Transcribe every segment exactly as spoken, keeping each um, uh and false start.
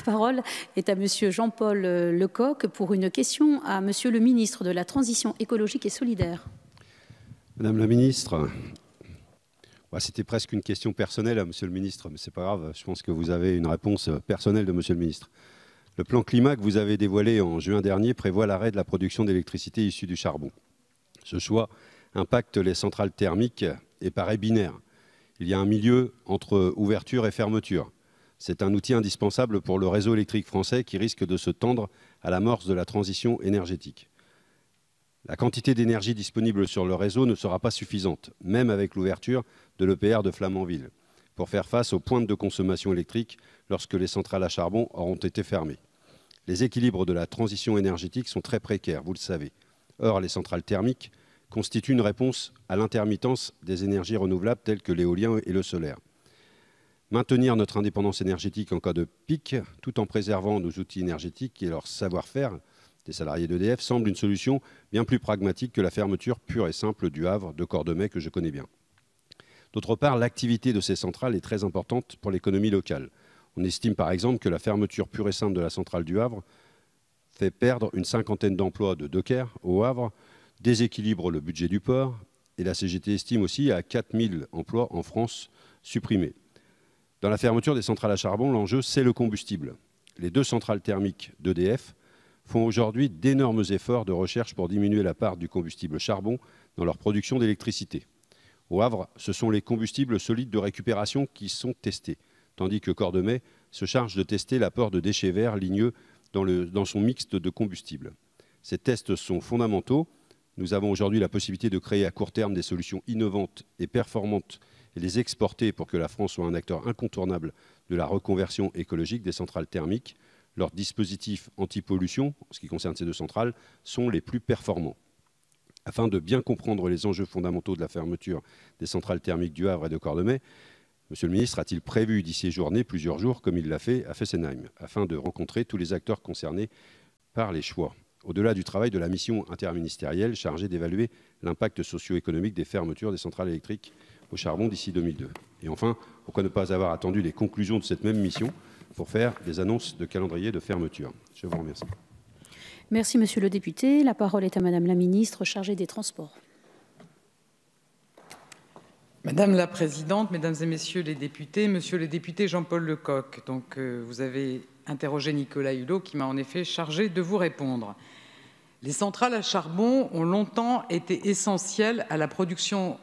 parole est à Monsieur Jean-Paul Lecoq pour une question à Monsieur le ministre de la Transition écologique et solidaire. Madame la ministre, c'était presque une question personnelle à Monsieur le ministre, mais c'est pas grave, je pense que vous avez une réponse personnelle de Monsieur le ministre. Le plan climat que vous avez dévoilé en juin dernier prévoit l'arrêt de la production d'électricité issue du charbon. Ce choix impacte les centrales thermiques et paraît binaire. Il y a un milieu entre ouverture et fermeture. C'est un outil indispensable pour le réseau électrique français qui risque de se tendre à l'amorce de la transition énergétique. La quantité d'énergie disponible sur le réseau ne sera pas suffisante, même avec l'ouverture de l'E P R de Flamanville, pour faire face aux pointes de consommation électrique lorsque les centrales à charbon auront été fermées. Les équilibres de la transition énergétique sont très précaires, vous le savez. Or, les centrales thermiques constituent une réponse à l'intermittence des énergies renouvelables telles que l'éolien et le solaire. Maintenir notre indépendance énergétique en cas de pic, tout en préservant nos outils énergétiques et leur savoir-faire des salariés d'E D F, semble une solution bien plus pragmatique que la fermeture pure et simple du Havre, de Cordemais, que je connais bien. D'autre part, l'activité de ces centrales est très importante pour l'économie locale. On estime par exemple que la fermeture pure et simple de la centrale du Havre fait perdre une cinquantaine d'emplois de dockers au Havre, déséquilibre le budget du port, et la C G T estime aussi à quatre mille emplois en France supprimés. Dans la fermeture des centrales à charbon, l'enjeu, c'est le combustible. Les deux centrales thermiques d'E D F font aujourd'hui d'énormes efforts de recherche pour diminuer la part du combustible charbon dans leur production d'électricité. Au Havre, ce sont les combustibles solides de récupération qui sont testés, tandis que Cordemais se charge de tester l'apport de déchets verts ligneux dans, le, dans son mixte de combustible. Ces tests sont fondamentaux. Nous avons aujourd'hui la possibilité de créer à court terme des solutions innovantes et performantes et les exporter pour que la France soit un acteur incontournable de la reconversion écologique des centrales thermiques. Leurs dispositifs anti-pollution, en ce qui concerne ces deux centrales, sont les plus performants. Afin de bien comprendre les enjeux fondamentaux de la fermeture des centrales thermiques du Havre et de Cordemais, Monsieur le ministre a-t-il prévu d'y séjourner plusieurs jours, comme il l'a fait à Fessenheim, afin de rencontrer tous les acteurs concernés par les choix, au-delà du travail de la mission interministérielle chargée d'évaluer l'impact socio-économique des fermetures des centrales électriques au charbon d'ici deux mille deux. Et enfin, pourquoi ne pas avoir attendu les conclusions de cette même mission pour faire des annonces de calendrier de fermeture? Je vous remercie. Merci, Monsieur le député. La parole est à Madame la ministre chargée des Transports. Madame la Présidente, Mesdames et Messieurs les députés, Monsieur le député Jean-Paul Lecoq, donc, euh, vous avez interrogé Nicolas Hulot qui m'a en effet chargé de vous répondre. Les centrales à charbon ont longtemps été essentielles à la production,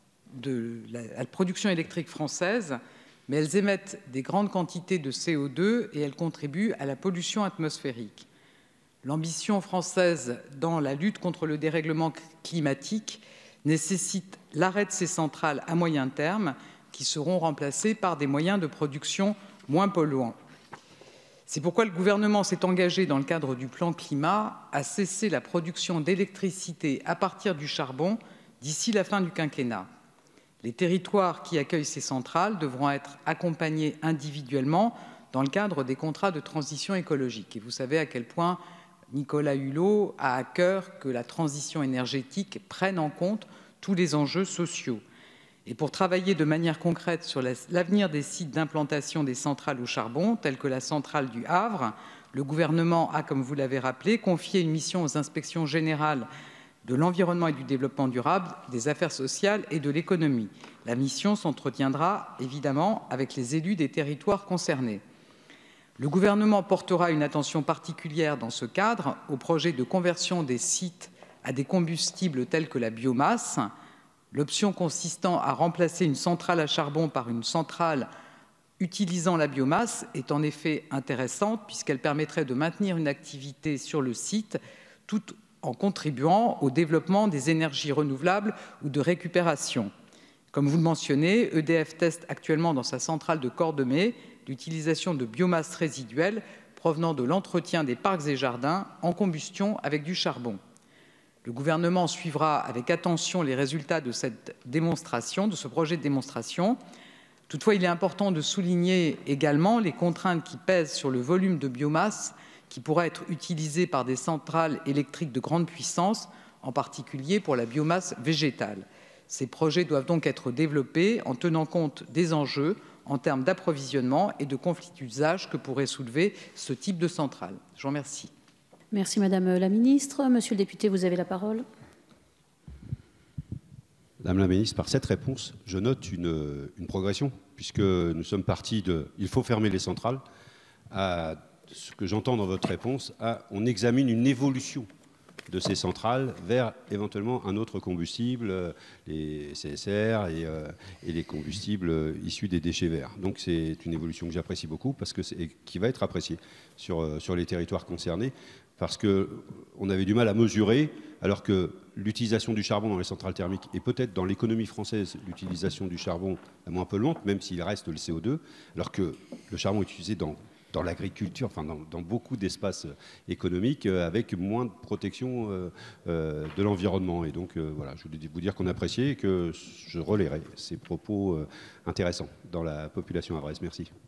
de, la, à la production électrique française, mais elles émettent des grandes quantités de C O deux et elles contribuent à la pollution atmosphérique. L'ambition française dans la lutte contre le dérèglement climatique nécessite l'arrêt de ces centrales à moyen terme qui seront remplacées par des moyens de production moins polluants. C'est pourquoi le gouvernement s'est engagé dans le cadre du plan climat à cesser la production d'électricité à partir du charbon d'ici la fin du quinquennat. Les territoires qui accueillent ces centrales devront être accompagnés individuellement dans le cadre des contrats de transition écologique. Et vous savez à quel point Nicolas Hulot a à cœur que la transition énergétique prenne en compte tous les enjeux sociaux. Et pour travailler de manière concrète sur l'avenir des sites d'implantation des centrales au charbon, telles que la centrale du Havre, le gouvernement a, comme vous l'avez rappelé, confié une mission aux inspections générales de l'environnement et du développement durable, des affaires sociales et de l'économie. La mission s'entretiendra évidemment avec les élus des territoires concernés. Le gouvernement portera une attention particulière dans ce cadre au projet de conversion des sites à des combustibles tels que la biomasse. L'option consistant à remplacer une centrale à charbon par une centrale utilisant la biomasse est en effet intéressante puisqu'elle permettrait de maintenir une activité sur le site tout en contribuant au développement des énergies renouvelables ou de récupération. Comme vous le mentionnez, E D F teste actuellement dans sa centrale de Cordemais l'utilisation de biomasse résiduelle provenant de l'entretien des parcs et jardins en combustion avec du charbon. Le gouvernement suivra avec attention les résultats de cette démonstration, de ce projet de démonstration. Toutefois, il est important de souligner également les contraintes qui pèsent sur le volume de biomasse qui pourra être utilisé par des centrales électriques de grande puissance, en particulier pour la biomasse végétale. Ces projets doivent donc être développés en tenant compte des enjeux en termes d'approvisionnement et de conflits d'usage que pourrait soulever ce type de centrale. Je vous remercie. Merci Madame la Ministre. Monsieur le député, vous avez la parole. Madame la Ministre, par cette réponse, je note une, une progression, puisque nous sommes partis de « il faut fermer les centrales » à ce que j'entends dans votre réponse, à « on examine une évolution de ces centrales vers éventuellement un autre combustible, les C S R et, euh, et les combustibles issus des déchets verts ». Donc c'est une évolution que j'apprécie beaucoup parce que c'est, et qui va être appréciée sur, sur les territoires concernés, parce qu'on avait du mal à mesurer, alors que l'utilisation du charbon dans les centrales thermiques et peut-être dans l'économie française, l'utilisation du charbon est moins polluante, même s'il reste le C O deux, alors que le charbon est utilisé dans dans l'agriculture, enfin dans, dans beaucoup d'espaces économiques, euh, avec moins de protection euh, euh, de l'environnement. Et donc, euh, voilà, je voulais vous dire qu'on appréciait et que je relayerai ces propos euh, intéressants dans la population havraise. Merci.